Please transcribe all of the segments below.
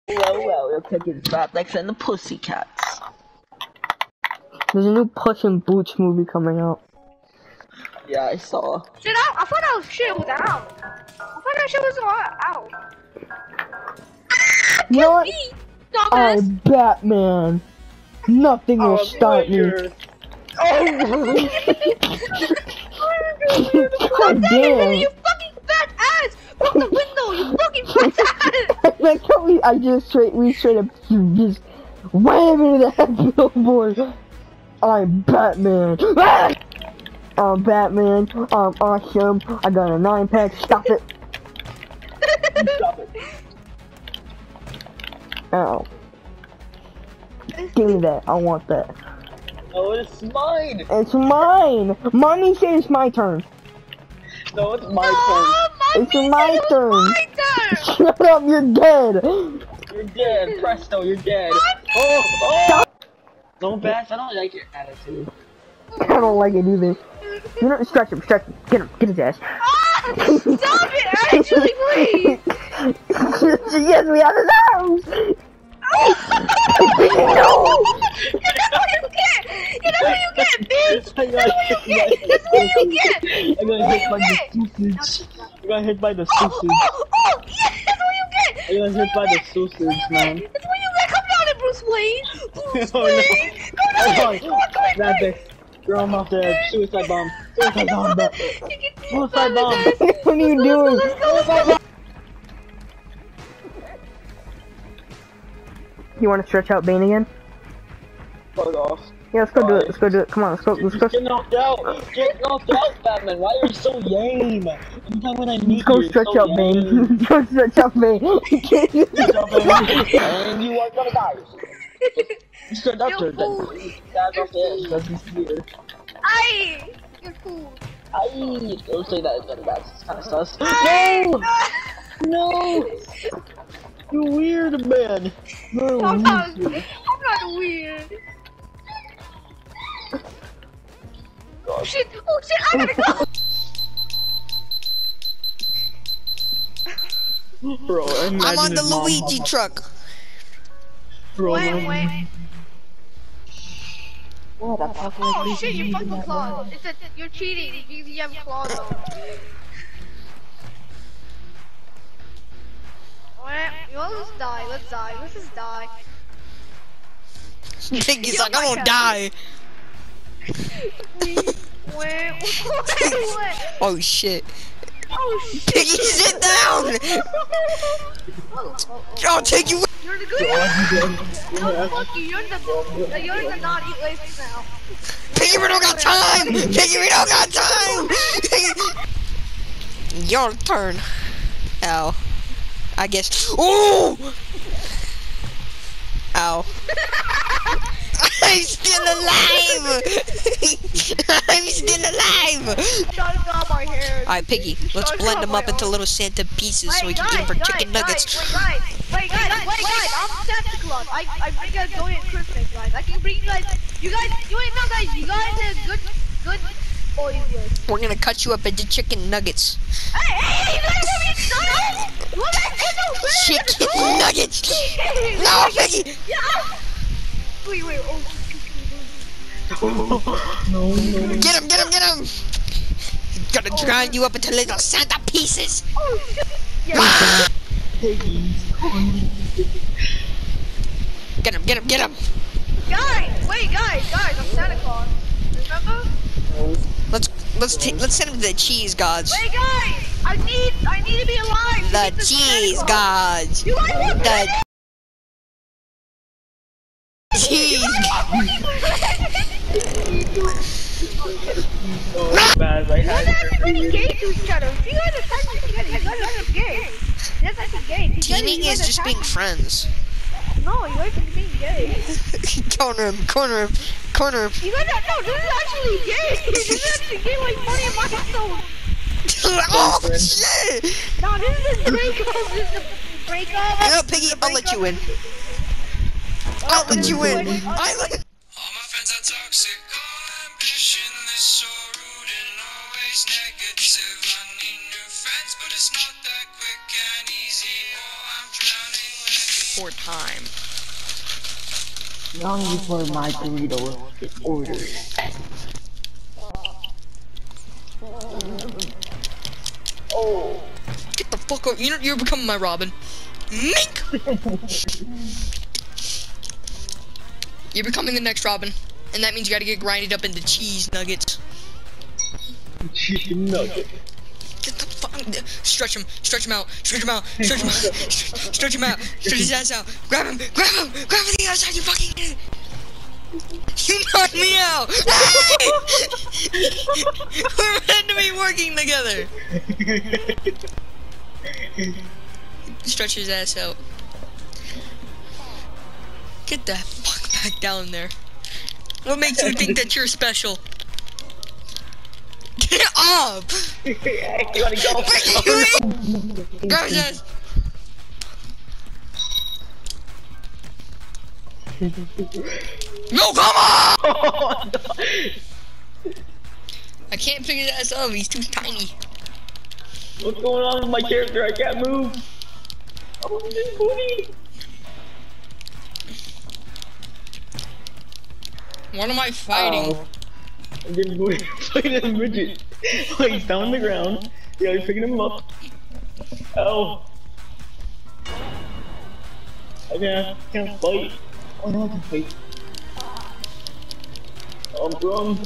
Well, your picking Flatlex and the Pussycats. There's a new Puss in Boots movie coming out. Yeah, I saw. Shit, I thought that shit was out. I thought that shit was out. You know what? Dumbass. I'm Batman. Nothing will stop me. God damn. You fucking fat ass! From the window, you fucking fat ass! Like how we straight up just wham into that billboard. I'm Batman. I'm Batman. I'm awesome. I got a 9-pack. Stop it. Stop it. Ow. Give me that. I want that. No, it's mine. It's mine. Mommy said it's my turn. No, it's my turn. It's my turn. My turn! Shut up, you're dead. You're dead. Presto, you're dead. Oh! No, Bass, I don't like your attitude. I don't like it either. You know, stretch him. Get him, get his ass. Ah, stop it, actually, please! Yes, we have his arms. No! You know what you get! You know what you get, bitch! That's what you get! That's what you get! I got hit by the sausage. I got hit by the sausage. Oh, yeah, that's what you get! I got hit by the sausage, man. That's what you get! Come down there, Bruce Wayne! Bruce Oh, no. Wayne! Go down there! Come on! Grab this. Throw him off the suicide bomb. Suicide bomb. Suicide bomb. What are you doing? You want to stretch out Bane again? Fuck off. Yeah, let's go do it. Let's go do it. Come on, let's go. Get knocked out. Get knocked out, Batman. Why are you so lame? Every time when I meet Go you, stretch so out Bane. Go stretch out Bane. And you are gonna die. Stretch out there. That's off the edge. That's his fear. Aye! You're cool. Aye. Don't say that again, Bats. It's kinda sus. Aye! No! You weird man. You're I'm not weird. weird. Oh shit, I gotta go! Bro, I'm on the Luigi truck. Bro, Wait. what the fuck? Oh shit, you fucking claw. You're cheating because you have claws on. Let's die. Let's just die. He's like, I'm gonna die. Wait. Oh shit. Oh shit. Piggy, sit down. I'll take you. You're the good guy. No, fuck you. You're the naughty place now. Piggy, we don't got time. Piggy, we don't got time. Your turn. Ow. I guess. Ooh! Ow. I'm still alive! I'm still alive! Alright, Piggy, let's blend them up into little Santa pieces so we can eat them for chicken nuggets. Wait, guys, I'm Santa Claus. I bring you guys going at Christmas, guys. I can bring you guys, you guys are good boys, guys. We're gonna cut you up into chicken nuggets. Hey, you guys want me to start? Chicken nuggets! No, Piggy! Wait, No. Get him! Gonna grind you up into little Santa pieces! Oh shit! Get him! Guys, I'm Santa Claus. Remember? Let's send him to the cheese gods. Wait, guys, I need to be alive. The cheese gods. You guys want The cheese. Bad, I had pretty gay to each other. You guys are technically gay. You guys are gay. That's actually gay. Teaming is just being friends. No, you guys are being gay. Corner him. You guys are, no, this is actually gay. This is actually gay like Money and Milestone. Oh shit! No, this is a breakup. This is a breakup. No, Piggy, I'll let you in. I'll let you in. All my friends are toxic, all ambitionless, so rude and always negative. I need new friends, but it's not that quick and easy. Oh, I'm drowning. for time. Long before my burrito is ordered. Oh. Get the fuck up. You're becoming my Robin. Mink! You're becoming the next Robin. And that means you gotta get grinded up into cheese nuggets. Chicken nugget. Get the fuck. Stretch him out, stretch him out, stretch him out, stretch him out, stretch his ass out. Grab him from the outside, you fucking idiot. You knocked me out! Hey! We're meant to be working together! Stretch his ass out. Get the fuck back down there. What makes you think that you're special? Get up! You wanna go? Grab his ass! No, come on! I can't pick his ass up, he's too tiny. What's going on with my character? I can't move. Oh, this booty. What am I fighting? Oh. I'm getting booty. Look at this midget. Oh, he's down on the ground. Yeah, you're picking him up. Oh. I can't fight. Oh no, I can fight. I'm drum.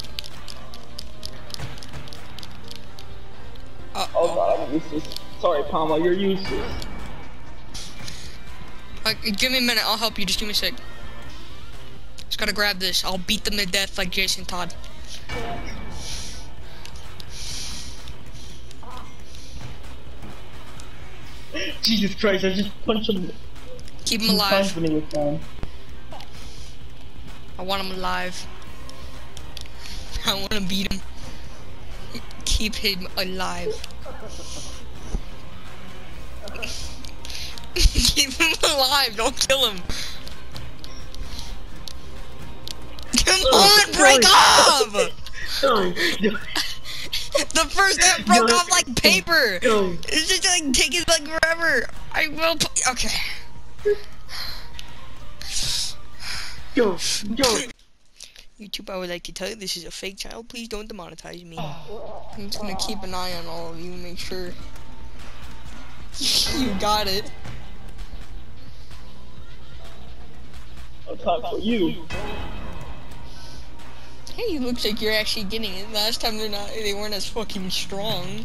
Oh god, I'm useless. Sorry, Palma, you're useless. Give me a minute, I'll help you, just give me a sec. Just gotta grab this, I'll beat them to death like Jason Todd. Jesus Christ, I just punched him. Keep him alive. He I want him alive. I want to beat him. Keep him alive. Keep him alive, don't kill him. Come on, break off! The first that broke off like paper. It's just like taking like forever. I will. Okay. Go. YouTube, I would like to tell you this is a fake channel. Please don't demonetize me. I'm just gonna keep an eye on all of you and make sure you got it. I'll talk for you. Hey, it looks like you're actually getting it. Last time they weren't as fucking strong.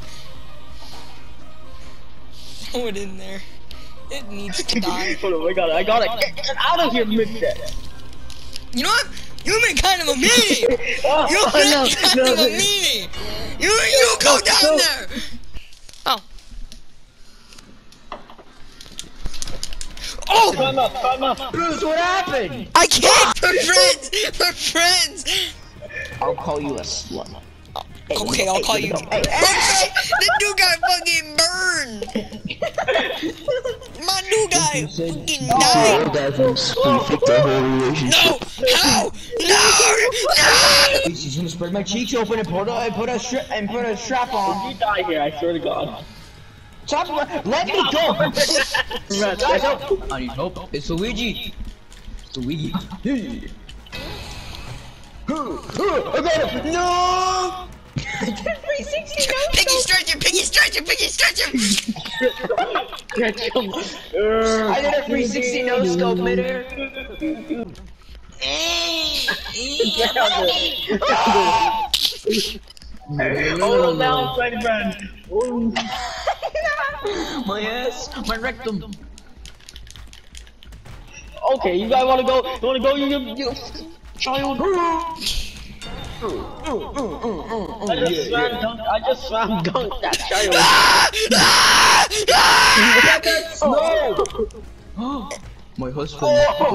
Throw it in there. It needs to die. Hold on, I got it. Get out of here, midget. You know what? You make kind of a meanie! You make kind of a meanie! You go down there! Oh. Oh! Climb up. Bruce, what happened? I can't! We're friends! I'll call you a slut. Okay, I'll call you. The new guy fucking burned! My new guy fucking died! No! How? No! She's gonna spread my cheeks open and put a strap on. You die here, I swear to God. Stop! Let me go! I need help. It's Luigi. It's Luigi. I got him! No! Piggy stretch him! I did a 360 no scope midair. Oh, now I'm friend. My ass, my rectum. Okay, you guys wanna go? You child. I just slam dunk that child. No! My husband.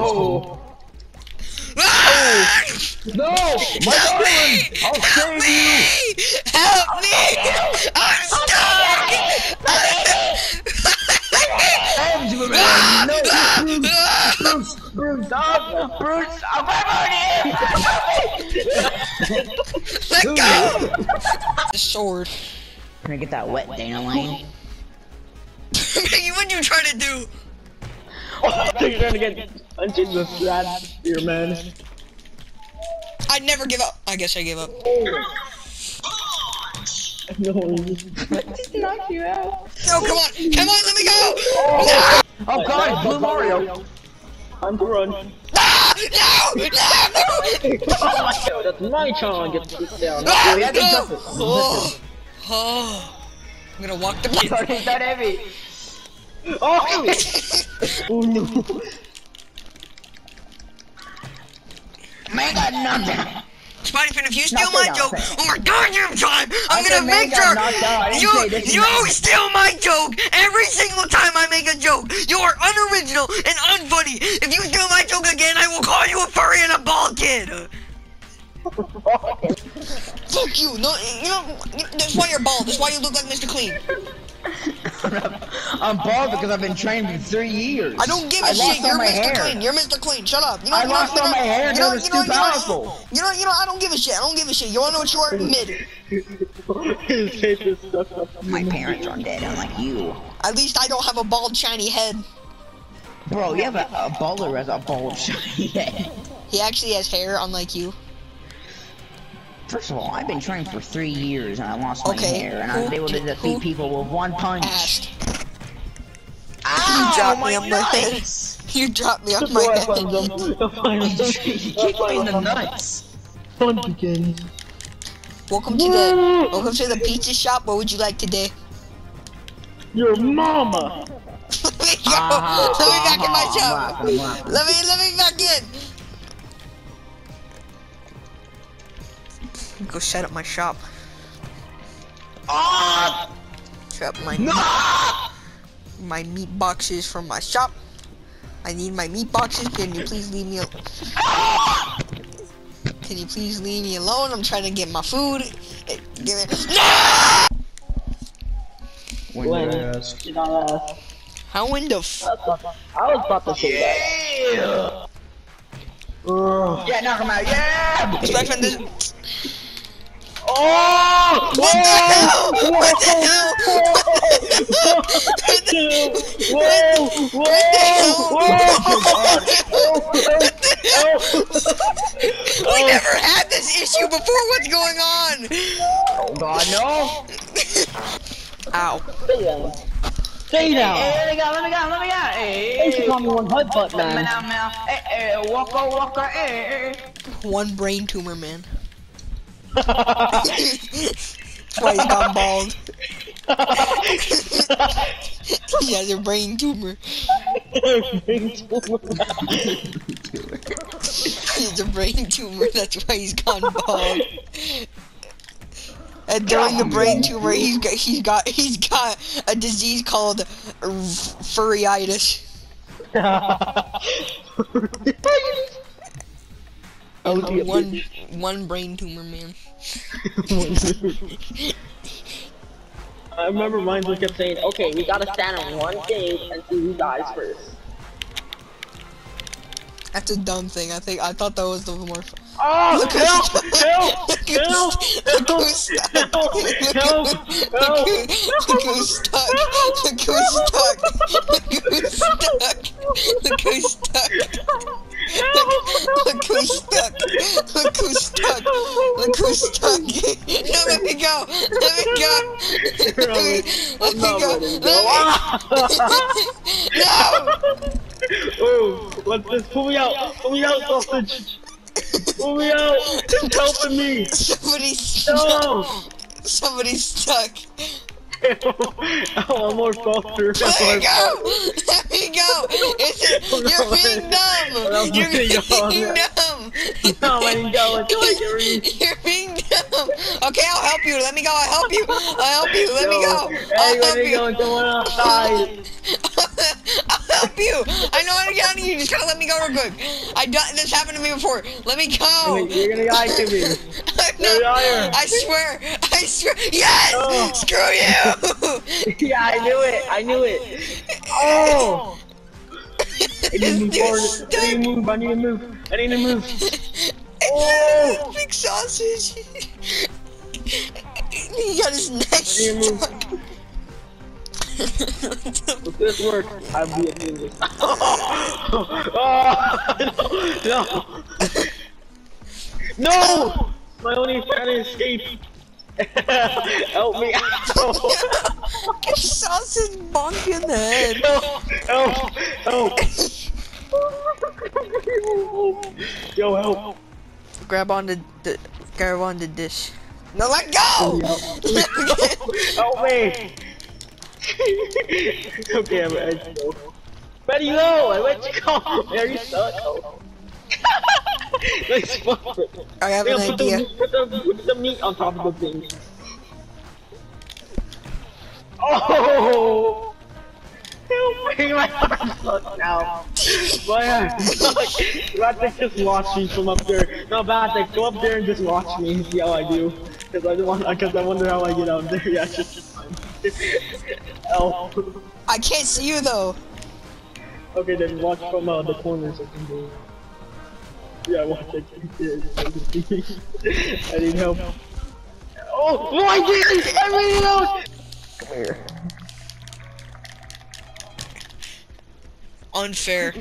No! My darling! I'll save you! Help me! I'm stuck! No! Bruce! I'm Let go! The sword. Can I get that wet Dana Lane? What'd you try to do? I think you're gonna get punched in the stratosphere, man. I'd never give up. I guess I gave up. No. Just knock you out. No, come on, let me go! Oh god, Blue Mario. Time to run. No! That's my chance. Get put down. Oh, yeah, they jump it. Oh. I'm gonna walk the Sorry, it's not heavy. Oh! Oh no. Man got knocked out. Spidey, if you steal Knock my it out, joke, thanks. oh my goddamn time, I'm said gonna man make got sure knocked out. I didn't say this is you steal my joke every single time I make a joke. You are unoriginal and unfunny. If you steal my joke again, I will call you a furry and a bald kid. Fuck you. No, you know, that's why you're bald. That's why you look like Mr. Clean. I'm bald because I've been trained for 3 years. I don't give a I shit. lost all You're my Mr. hair. Clean. You're Mr. Clean. Shut up. You know, I lost all my hair. Now it's too powerful. You know, I don't give a shit. I don't give a shit. You wanna know what you are? Mid. His face is stuck up. My parents are dead, unlike you. At least I don't have a bald, shiny head. Bro, you have a baller as a bald shiny head. He actually has hair, unlike you. First of all, I've been trained for 3 years and I lost my Okay, hair and I was able to defeat people with 1 punch. Asked. Ow, You dropped me on my head. nuts. You dropped me on my Boy, I head. find them. I find them. You kicked me in the nuts. Punch again. Welcome to the pizza shop. What would you like today? Your mama. Let me go. Let me back in my shop. Let me back in. Go set up my shop. Set up my meat boxes from my shop. I need my meat boxes. Can you please leave me alone? Can you please leave me alone? I'm trying to get my food. Give it. No! How in the f- I was about to say that. Yeah, knock him out, yeah! Spider-Man, this- Oh! What the hell? What the hell? We never had this issue before. What's going on? Oh god, no! Ow. Stay down. Hey, let me go. Hey, Thanks for calling me one headbutt, man. Hey, walker, hey. One brain tumor, man. That's why he's gone bald. He has a brain tumor. He's a brain tumor. That's why he's gone bald. And during the brain tumor, he's got a disease called furryitis. One brain tumor, man. I remember mine just kept saying, okay, we gotta stand on one stage and see who dies first. That's a dumb thing. I thought that was the more. Oh, Look help! who's stuck. Look who's stuck. Look who's stuck. Look who's stuck. Look who's stuck. Look who's stuck. Look who's stuck. Look who's stuck. No, let me go. Let me go. Let me go. No. Oh, let's pull me out, sausage. Pull me out. It's helping me. Somebody's stuck. No. Somebody's stuck. Oh, I'm more softer. Let me go! Let me go! You're being dumb! You're being dumb! No, I didn't go. You're being dumb! Okay, I'll help you. Let me go. I'll help you. Let me go. Hey, where are you going? Someone outside. I'll help you. I know how to get out of you. Just gotta let me go real quick. This happened to me before. Let me go. You're gonna die to me. No, I swear. Yes! Oh. Screw you! Yeah, I knew it. Oh! I need to move. Oh! Big sausage. He got his neck stuck. If this works, I'll be a genius. Oh, no! No! My only trying to escape. Help me out. Get sausage bonk in the head. Help! Yo, help. Grab on the dish. No, let go! Help me! Okay, I'm ready to go. Where do you go? I let you go. There you suck. Nice fuck. I have an idea. Put the meat on top of the thing. Oh! Help me, my arm sucks now. My arm sucks. Batek, just watch me from up there. No, Batek, go up there and just watch me and see how I do. Cause I wonder how I get out there. Yeah, just fine. Help. I can't see you though. Okay, then watch from the corners. Yeah, watch it. I need help. Oh, I did! I made it out! Come here. Unfair.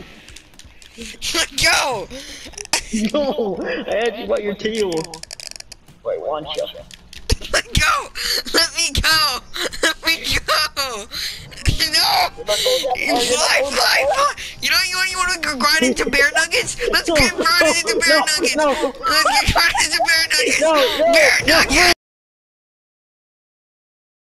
Go! No! I had you by your tail. Wait, one shot. Let go! Let me go! Let me go! No! Fly! You know you wanna go grind into bear nuggets? Let's get grinding into bear nuggets! Let's get grinding into bear nuggets! Bear nuggets!